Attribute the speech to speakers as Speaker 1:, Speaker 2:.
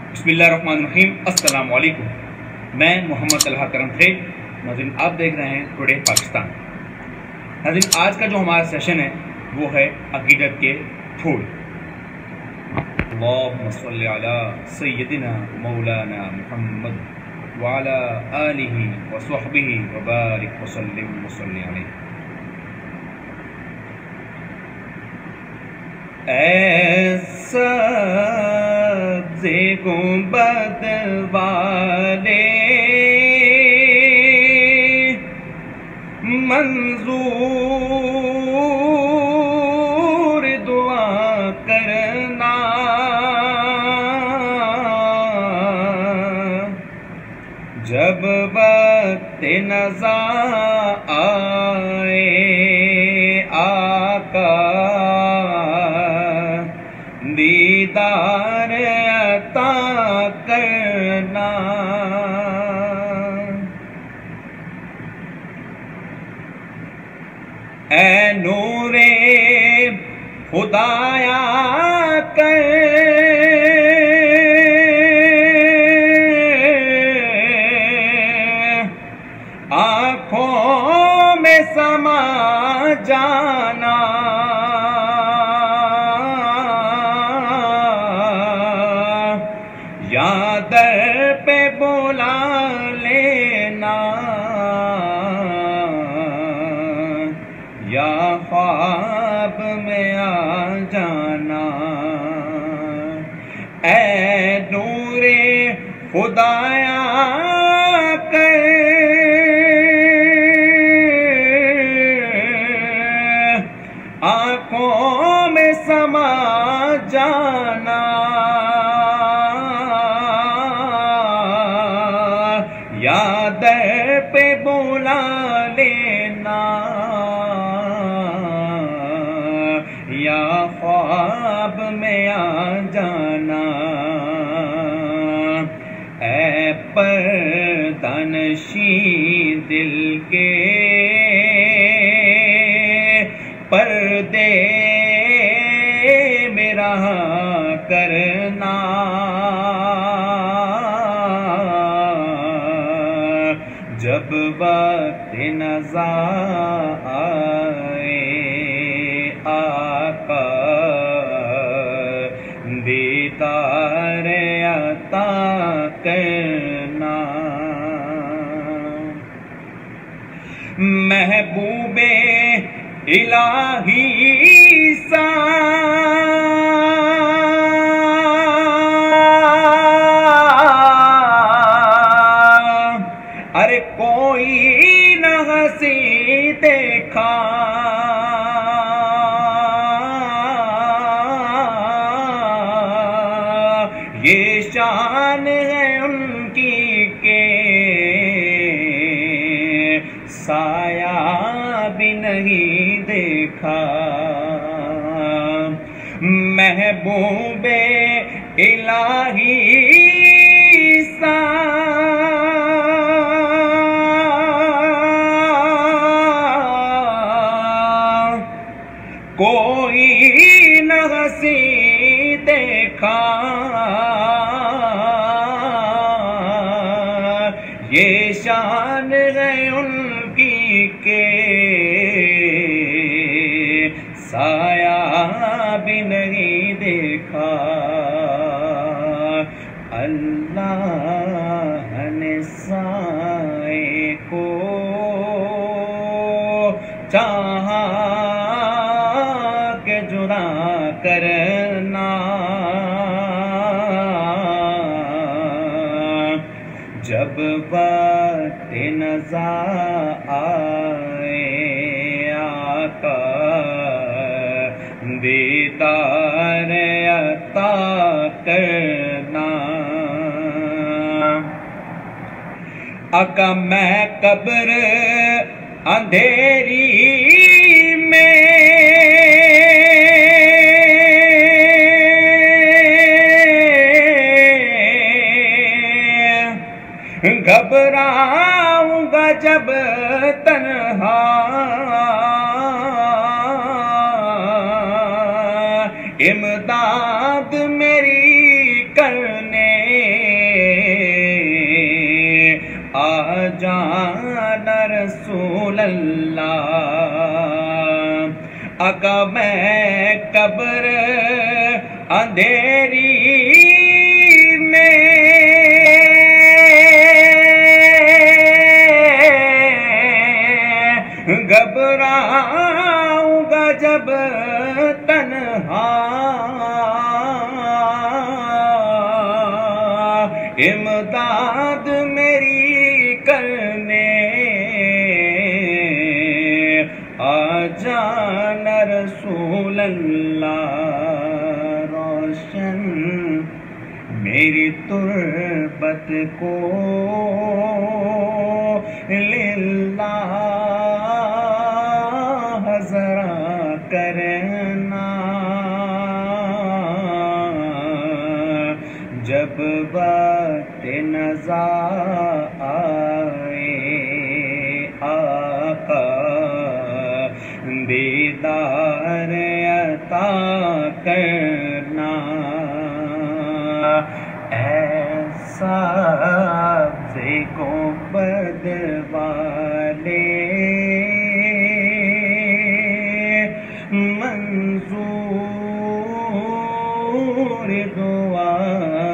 Speaker 1: بسم اللہ الرحمن الرحیم۔ السلام علیکم، میں محمد طلحہ کرم خیل۔ ناظرین، آپ دیکھ رہے ہیں ٹوڈے پاکستان۔ ناظرین، آج کا جو ہمارا سیشن ہے وہ ہے عقیدت کے پھول۔ اللہم صلی علی سیدنا مولانا محمد وعلی آلہ وصحبہ وبارک وسلم وصلی علیہ۔ اے سبز گنبد والے منظور دعا کرنا، جب وقت نزا آئے آقا دیدار عطا کرنا۔ اے نور خدایا کر آنکھوں میں سما جانا، یا در پہ بلا لینا، یا خواب میں آ جانا۔ اے نور خدایا کر آنکھوں میں سما جانا، یا در پہ بلا لینا، یا خواب میں آ جانا۔ اے پردہ نشین دل کے پردے میں رہا کرنا، جب وقت نزا آئے آقا دیدار عطا کرنا۔ محبوب الہی سا ارے کوئی نہ ہنسی دیکھا، یہ شان ہے ان کی کہ سایہ بھی نہیں دیکھا۔ محبوب الہی سا کوئی نہ ہنسی دیکھا، یہ شان ہے ان کی کہ سایہ بھی نہیں دیکھا۔ اللہ نے سائے کو چاہا کہ جدا کرنا، جب وقت نزا آئے آقا دیدار عطا کرنا۔ آقا میں قبر اندھیری میں گھبراؤں گا جب تنہا، امداد میری کرنے جانا رسول اللہ، آقا میں قبر اندھیری میں گھبراؤں گا جب تنہا، امداد میری کرنے آ جانا رسول اللہ، روشن میری تربت کو للہ ذرا کرنا، جب وقت نزا آئے آقا دیدار عطا کرنا، ایسا سے گنبد والے منظور دعا